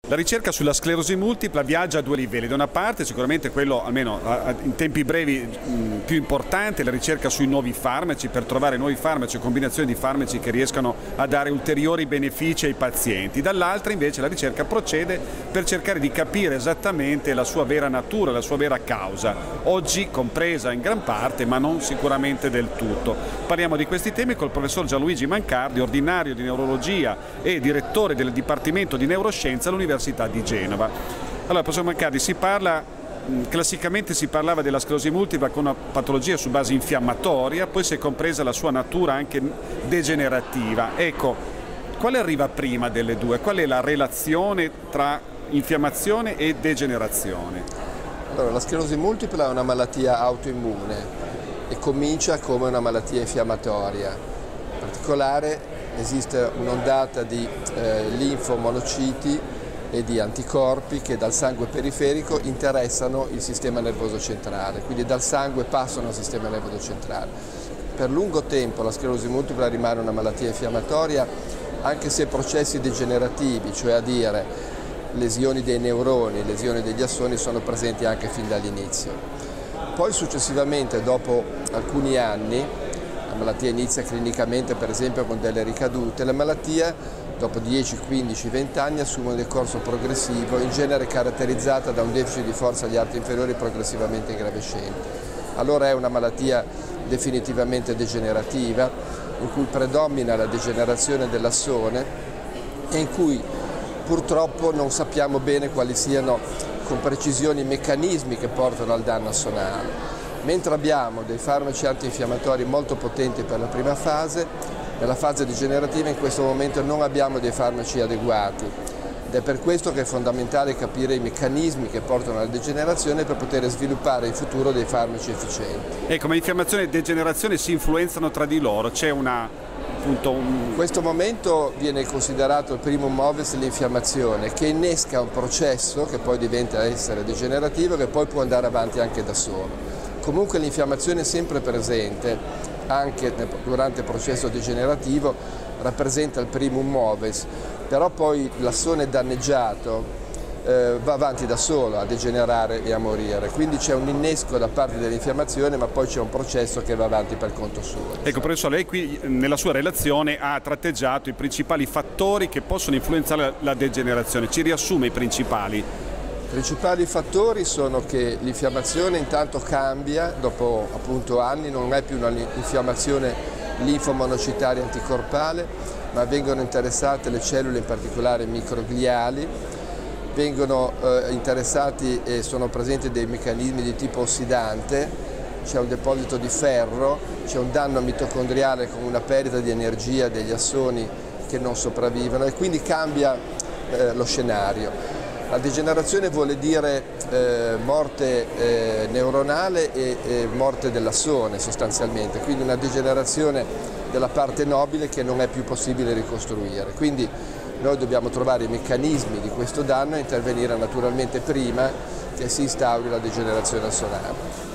La ricerca sulla sclerosi multipla viaggia a due livelli. Da una parte sicuramente quello, almeno in tempi brevi, più importante, la ricerca sui nuovi farmaci, per trovare nuovi farmaci, combinazioni di farmaci che riescano a dare ulteriori benefici ai pazienti. Dall'altra invece la ricerca procede per cercare di capire esattamente la sua vera natura, la sua vera causa, oggi compresa in gran parte ma non sicuramente del tutto. Parliamo di questi temi col professor Gianluigi Mancardi, ordinario di neurologia e direttore del Dipartimento di Neuroscienza all'Università di Genova. Allora, professor Mancardi, classicamente si parlava della sclerosi multipla con una patologia su base infiammatoria, poi si è compresa la sua natura anche degenerativa. Ecco, quale arriva prima delle due? Qual è la relazione tra infiammazione e degenerazione? Allora, la sclerosi multipla è una malattia autoimmune e comincia come una malattia infiammatoria. In particolare esiste un'ondata di linfomonociti e di anticorpi che dal sangue periferico interessano il sistema nervoso centrale, quindi dal sangue passano al sistema nervoso centrale. Per lungo tempo la sclerosi multipla rimane una malattia infiammatoria, anche se processi degenerativi, cioè a dire lesioni dei neuroni, lesioni degli assoni, sono presenti anche fin dall'inizio. Poi successivamente, dopo alcuni anni, la malattia inizia clinicamente per esempio con delle ricadute, la malattia dopo 10, 15, 20 anni assume un decorso progressivo, in genere caratterizzata da un deficit di forza agli arti inferiori progressivamente ingravescente. Allora è una malattia definitivamente degenerativa, in cui predomina la degenerazione dell'assone e in cui purtroppo non sappiamo bene quali siano con precisione i meccanismi che portano al danno assonale. Mentre abbiamo dei farmaci antinfiammatori molto potenti per la prima fase, nella fase degenerativa in questo momento non abbiamo dei farmaci adeguati ed è per questo che è fondamentale capire i meccanismi che portano alla degenerazione per poter sviluppare in futuro dei farmaci efficienti. Ecco, ma infiammazione e degenerazione si influenzano tra di loro? C'è In questo momento viene considerato il primum moves l'infiammazione, che innesca un processo che poi diventa essere degenerativo e che poi può andare avanti anche da solo. Comunque l'infiammazione è sempre presente, anche durante il processo degenerativo, rappresenta il primum moves, però poi l'assone danneggiato va avanti da solo a degenerare e a morire, quindi c'è un innesco da parte dell'infiammazione, ma poi c'è un processo che va avanti per conto suo. Ecco, professore, lei qui nella sua relazione ha tratteggiato i principali fattori che possono influenzare la degenerazione. Ci riassume i principali? I principali fattori sono che l'infiammazione intanto cambia, dopo appunto anni non è più un'infiammazione linfomonocitaria anticorpale, ma vengono interessate le cellule in particolare microgliali, vengono interessati e sono presenti dei meccanismi di tipo ossidante, c'è un deposito di ferro, c'è un danno mitocondriale con una perdita di energia degli assoni che non sopravvivono e quindi cambia lo scenario. La degenerazione vuole dire morte neuronale e morte dell'assone sostanzialmente, quindi una degenerazione della parte nobile che non è più possibile ricostruire. Quindi noi dobbiamo trovare i meccanismi di questo danno e intervenire naturalmente prima che si instauri la degenerazione assonale.